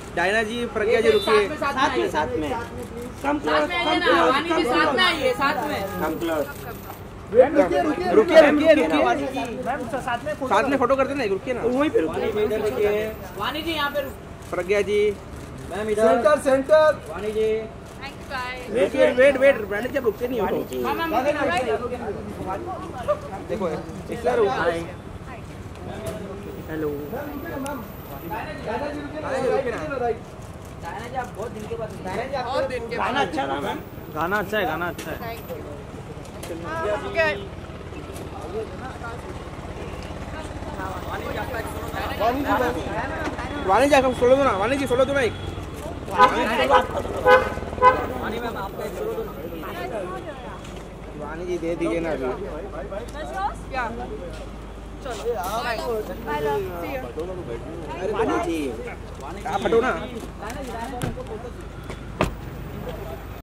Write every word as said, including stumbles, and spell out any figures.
Diana जी, प्रज्ञा जी रुकिए। साथ में साथ में कम क्लोज वानी जी साथ में आइए, साथ में कम क्लोज। रुकिए रुकिए रुकिए रुकिए मैम, साथ में साथ में फोटो करते ना, रुकिए ना वहीं पे रुकिए। वानी जी यहाँ पे, प्रज्ञा जी मैम इधर centre centre. Vani ji wait wait wait wait ब्रांड जब रुकते नहीं हो। देखो सर, हेलो बहुत दिन के बाद गाना अच्छा था मैम, गाना अच्छा है, गाना अच्छा है। वानी जी आप सोलो दो ना, वानी जी सोलो दो ना एक। वानी मैम आपका एक सोलो दो। वानी जी दे दीजिए ना अभी। वानी जी आप हटो ना।